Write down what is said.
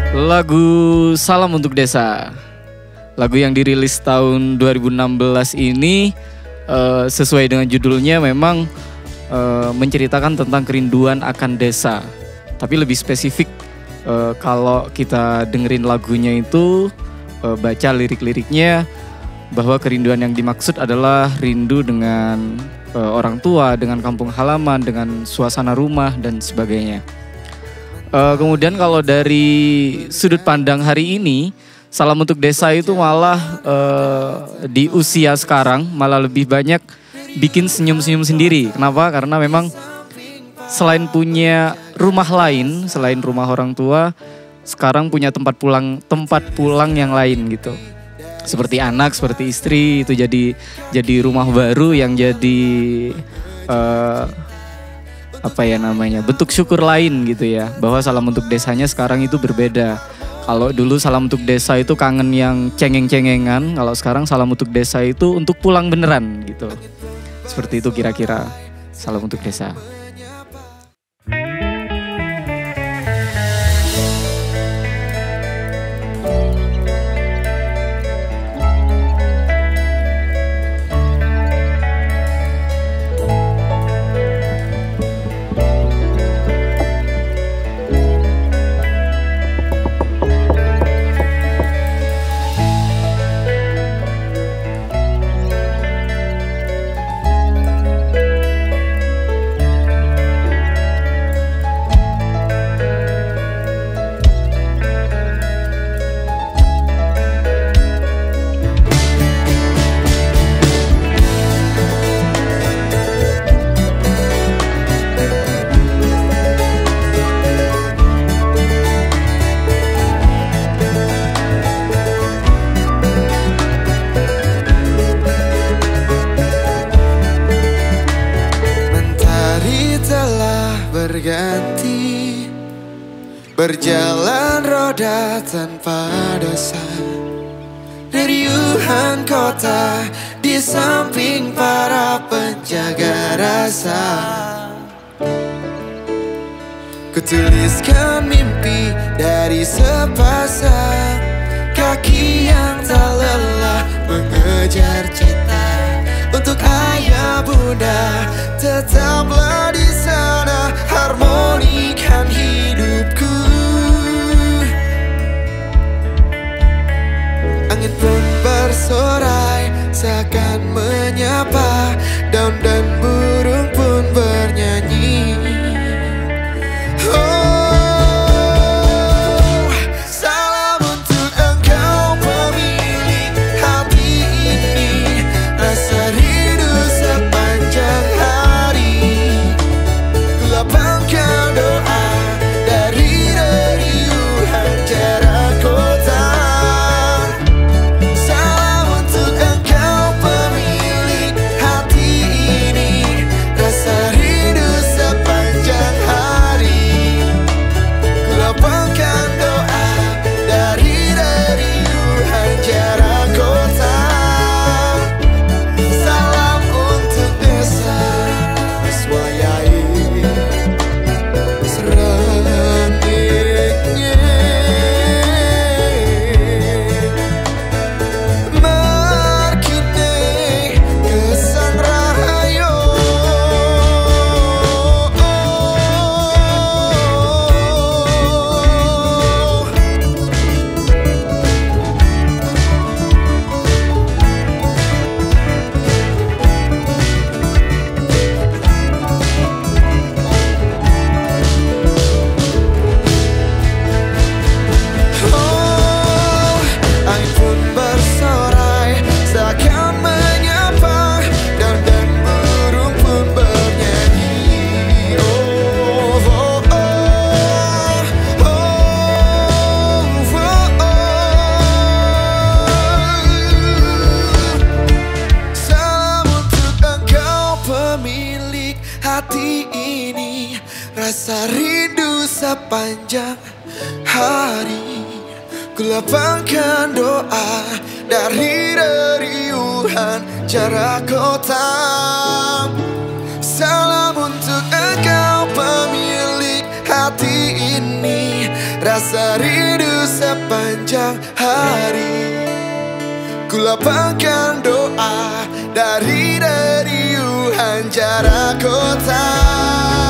Lagu Salam Untuk Desa. Lagu yang dirilis tahun 2016 ini sesuai dengan judulnya memang menceritakan tentang kerinduan akan desa. Tapi lebih spesifik kalau kita dengerin lagunya itu baca lirik-liriknya bahwa kerinduan yang dimaksud adalah rindu dengan orang tua, dengan kampung halaman, dengan suasana rumah dan sebagainya. Kemudian kalau dari sudut pandang hari ini, Salam Untuk Desa itu malah di usia sekarang malah lebih banyak bikin senyum-senyum sendiri. Kenapa? Karena memang selain punya rumah lain, selain rumah orang tua, sekarang punya tempat pulang yang lain gitu. Seperti anak, seperti istri, itu jadi rumah baru yang jadi bentuk syukur lain gitu ya, bahwa Salam Untuk Desanya sekarang itu berbeda. Kalau dulu Salam Untuk Desa itu kangen yang cengeng-cengengan, kalau sekarang Salam Untuk Desa itu untuk pulang beneran gitu. Seperti itu kira-kira Salam Untuk Desa. Berganti, berjalan roda tanpa dasar, riuhan kota di samping para penjaga rasa. Kutuliskan mimpi dari sepasang kaki yang tak lelah mengejar cita. Untuk ayah bunda tetaplah di sana, harmonikan hidupku. Angin pun bersorai seakan menyapa, daun dan burung pun bernyanyi. Rasa rindu sepanjang hari, kulapangkan doa dari reriuhan jarak kota. Salam untuk engkau pemilik hati ini, rasa rindu sepanjang hari. Ku lapangkan doa dari deriuhan jarak kota.